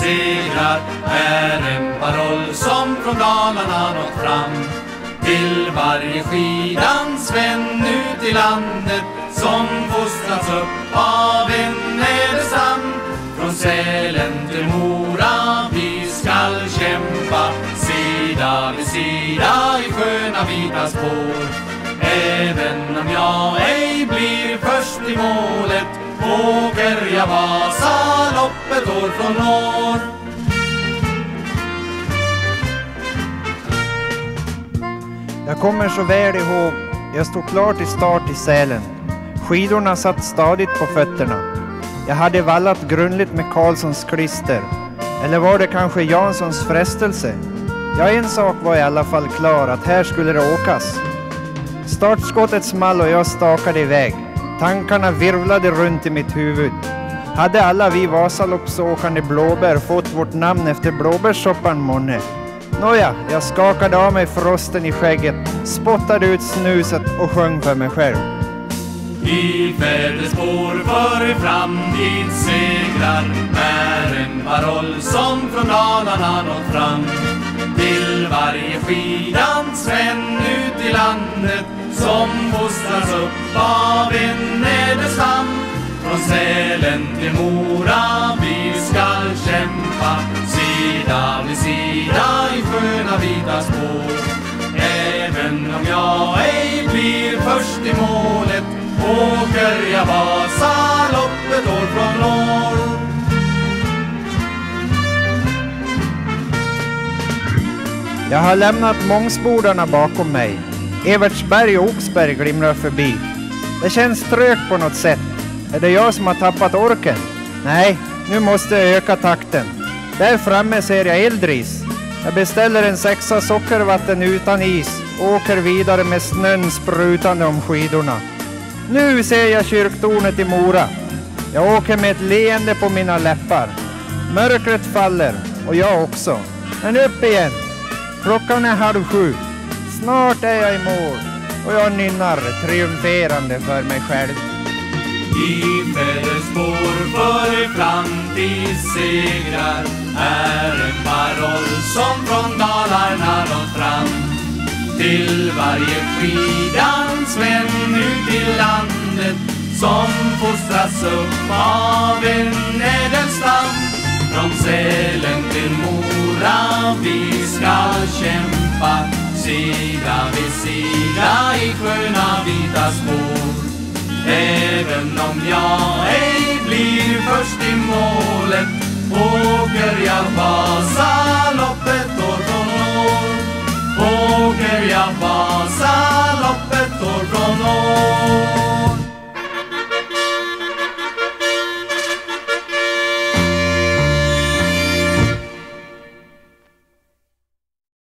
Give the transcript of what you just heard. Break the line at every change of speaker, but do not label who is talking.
segrar är en paroll som från Dalarna nått fram till varje skidans vän ut i landet som fostrats upp av en ädelstam. Från Sälen till Mora vi skall kämpa sida vid sida i sköna vita spår. Även om jag ej blir först i målet åker jag Vasaloppet år från år.
Jag kommer så väl ihåg, jag stod klar till start i Sälen. Skidorna satt stadigt på fötterna. Jag hade vallat grundligt med Karlssons klister. Eller var det kanske Janssons frestelse? Ja, en sak var i alla fall klar, att här skulle det åkas. Startskottet small och jag stakade iväg. Tankarna virvlade runt i mitt huvud. Hade alla vi Vasaloppsåkande blåbär fått vårt namn efter blåbärssoppan månne? Nåja, jag skakade av mig frosten i skägget, spottade ut snuset och sjöng för mig själv.
I fäderspår för framtid segrar är en paroll som från Dalarna nått fram till varje skidans vän ut i landet som fostras upp av en ädelstam. Från Sälen till Mora vi skall kämpa sida vid sida i sköna vita spår. Även om jag ej blir först i målet åker jag Vasaloppet år från år.
Jag har lämnat Mångsbodarna bakom mig. Evertsberg och Oxberg glimrar förbi. Det känns trögt på något sätt. Är det jag som har tappat orken? Nej, nu måste jag öka takten. Där framme ser jag Eldris. Jag beställer en 6 sockervatten utan is och åker vidare med snön sprutande om skidorna. Nu ser jag kyrktornet i Mora. Jag åker med ett leende på mina läppar. Mörkret faller och jag också. Men upp igen. Klockan är 6:30. Snart är jag i mål och jag nynnar triumferande för mig själv.
I fäderspår för framtid segrar är en paroll som från Dalarna nått fram till varje skidans vän ut i landet som fostras upp av en ädelstam. Från Sälen till Mora vi skall kämpa sida vid sida i sköna vita spår. Även om jag ej blir först i målet åker jag Vasaloppet